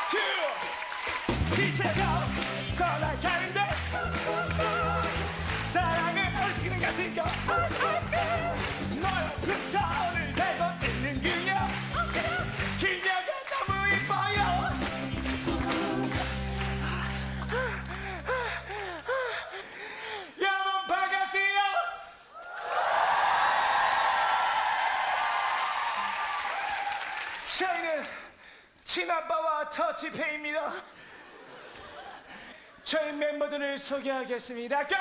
빛에가 걸어가는데 사랑을 얼씨는 같은가 너의 손을 대고 있는 그녀 그녀가 너무 이뻐요. 여러분 반갑습니다. 저희는 친아빠와 터치페이입니다. 저희 멤버들을 소개하겠습니다. 고!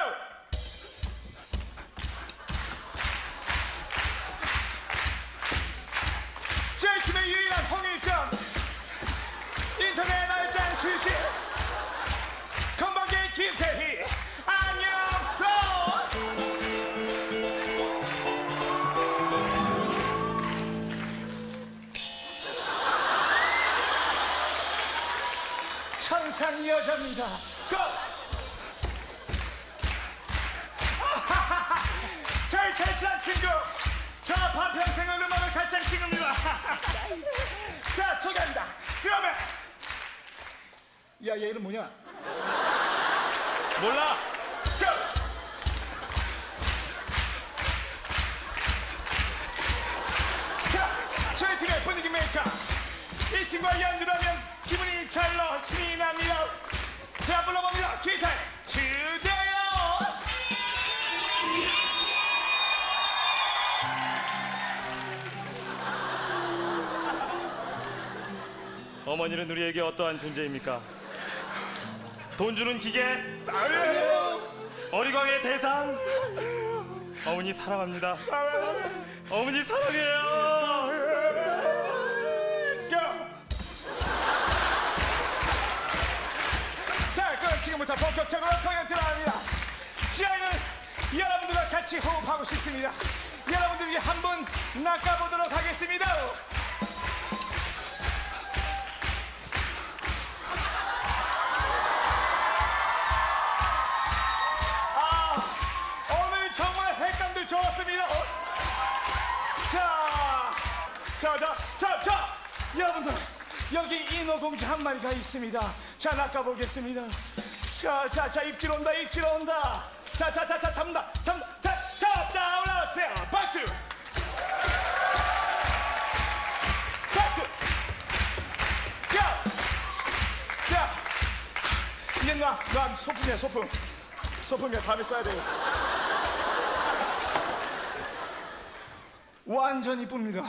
저희 팀의 유일한 홍일점 인터넷 말짱 출신 건방진 김태희 안녕하세요. 천상 여자입니다. 고! 저희 제일 친한 친구 저 반평생을 음악을 가장 친구입니다. 자 소개합니다. 그러면 야얘 이름 뭐냐? 몰라. 고! 자 저희 팀의 분위기 메이커 이 친구와 연주를 하면 기분이 절로 신이 납니다. 자 불러봅니다. 기타에 주대요. 어머니는 우리에게 어떠한 존재입니까? 돈 주는 기계, 어리광의 대상. 어머니 사랑합니다. 어머니 사랑해요. 자 그럼 지금부터 본격적으로 공연 들어갑니다. 저희는 여러분들과 같이 호흡하고 싶습니다. 여러분들 위해 한번 낚아보도록 하겠습니다. 오늘 정말 핵감도 좋았습니다. 자, 여러분들 여기 인어공주 한 마리가 있습니다. 자, 낚아보겠습니다. 자, 입질 온다. 자, 잡는다. 잡다 올라왔어요. 박수. 자, 이제 놔 소품이야 소품. 소품이야 다음에 써야 돼요. 완전 이쁩니다.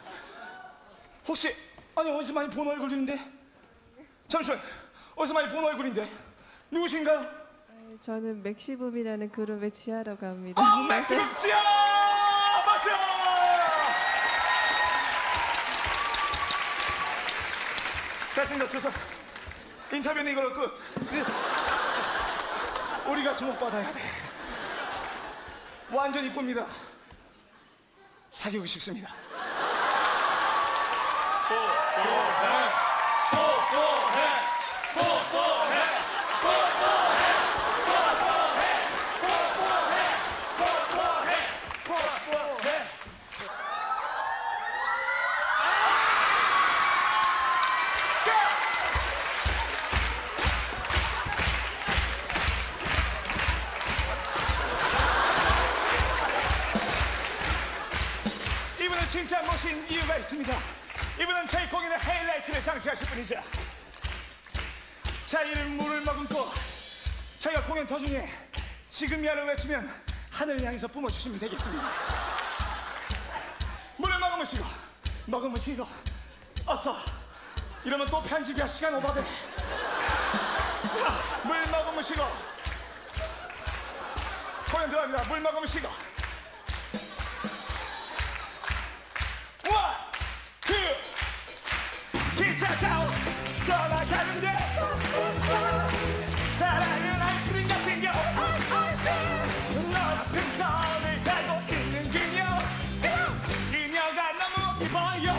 혹시 아니 어디서 많이 본 얼굴인데? 잠시만 어디서 많이 본 얼굴인데 누구신가요? 저는 맥시붐이라는 그룹의 지아라고 합니다. 맥시붐 지아! 박수! 됐습니다. 주소 인터뷰는 이걸로 끝. 우리가 주목받아야 돼. 완전 이쁩니다. 사귀고 싶습니다. 이분은 진짜 모신 이유가 있습니다. 이분은 저희 공연의 하이라이트를 장식하실 분이죠. 자, 이를 물을 머금고 저희가 공연 도중에 지금이야를 외치면 하늘을 향해서 뿜어주시면 되겠습니다. 물을 머금으시고 어서. 이러면 또 편집이야. 시간 오버돼. 자, 물 머금으시고 공연 들어갑니다. 물 머금으시고 원, 투 기차 타고 떠나가는데 사랑은 아이스크림 같은 겨 너의 빈손을 달고 있는 그녀가 너무 이뻐요.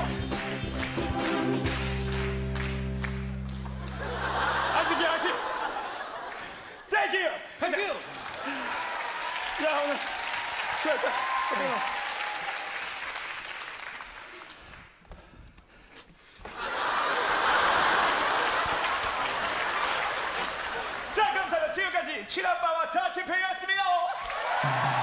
아직 땡큐 가자. 야 오늘 수고했다. 친아빠와 다치페이였습니다.